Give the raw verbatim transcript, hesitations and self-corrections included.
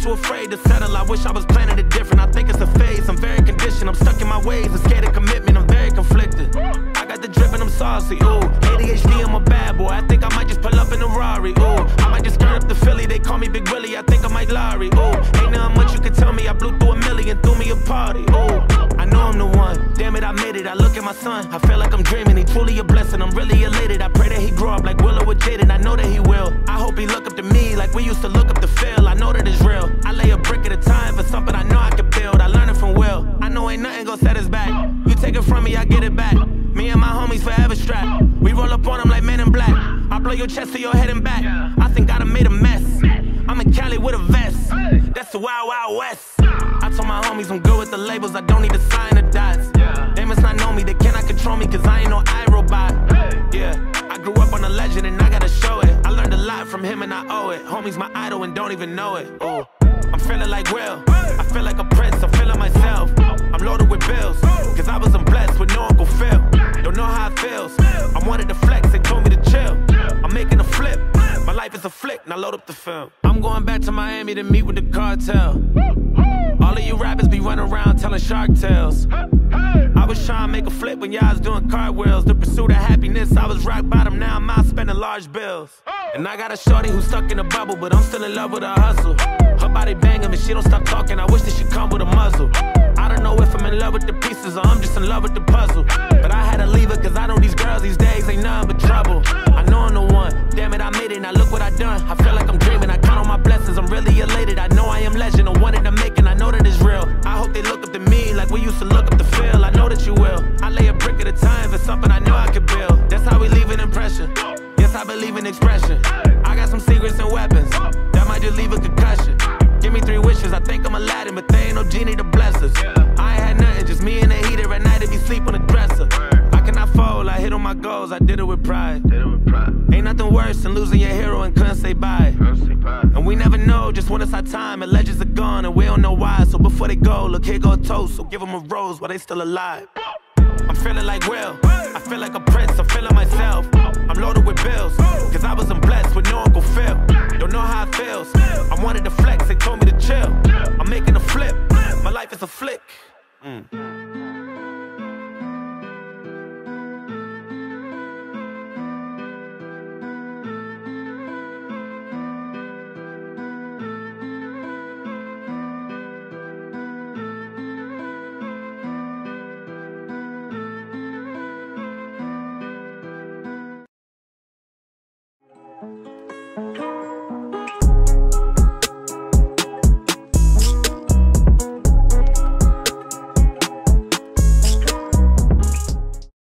too afraid to settle. I wish I was planning it different. I think it's a phase, I'm very conditioned. I'm stuck in my ways, I'm scared of commitment, I'm very conflicted. I got the drip and I'm saucy, ooh. A D H D, I'm a bad boy. I think I might just pull up in a Rari, ooh. I might just skirt up the Philly, they call me Big Willie. I think I might Larry, ooh. Ain't nothing much you can tell me. I blew through a million, threw me a party, ooh. I know I'm the one, damn it, I made it. I look at my son, I feel like I'm dreaming. He truly a blessing, I'm really elated. I pray that he grow up like Willow with Jaden. I know that he will. I hope he look up to me like we used to look up to Phil. I know that it's real. I lay a brick at a time for something I know I can build. I learn it from Will. I know ain't nothing gon' set us back. You take it from me, I get it back. Me and my homies forever strapped. We roll up on them like Men in Black. I blow your chest to your head and back. I think I done made a mess. I'm in Cali with a vest. That's the Wild Wild West. I told my homies I'm good with the labels. I don't need to sign the dots. They must not know me, they cannot control me, cause I ain't no iRobot. Yeah, I grew up on a legend and I gotta show it. I learned a lot from him and I owe it. Homie's my idol and don't even know it. Ooh. I'm feeling like Will, I feel like a prince, I'm feeling myself. I'm loaded with bills, cause I wasn't blessed with no Uncle Phil. Don't know how it feels, I wanted to flex, they told me to chill. I'm making a flip, my life is a flick, now load up the film. I'm going back to Miami to meet with the cartel. All of you rappers be running around telling shark tales. I was trying to make a flip when y'all was doing cartwheels. The pursuit of happiness, I was rock bottom, now I'm out spending large bills. And I got a shorty who's stuck in a bubble, but I'm still in love with her hustle. Her body banging, but she don't stop talking, I wish that she come with a muzzle. I don't know if I'm in love with the pieces or I'm just in love with the puzzle. But I had to leave her cause I know these girls these days ain't nothing but trouble. I know I'm the one, damn it I made it, now look what I done. I feel like I'm dreaming, I count on my blessings, I'm really elated. I know I am legend, I wanted to make it, I know that it's real. I hope they look up to me like we used to look up to Phil. I know that you will. I lay a brick at a time for something I know I could build. That's how we leave an impression. Yes, I believe in expression. I got some secrets and weapons that might just leave a concussion. Give me three wishes, I think I'm Aladdin, but there ain't no genie to bless us. I ain't had nothing, just me and the heater at night if you sleep on the dresser. I cannot fold, I hit on my goals, I did it with pride. Ain't nothing worse than losing your hero and couldn't say bye. And we never know just when it's our time, and legends are gone and we don't know why. So before they go, look here go a toast, so give them a rose while they still alive. I'm feeling like Will, I feel like a prince, I'm feeling myself. I'm loaded with bills, cause I wasn't blessed with no Uncle Phil. Don't know how it feels, I wanted to flex, they told me to chill. I'm making a flip, my life is a flick. mm.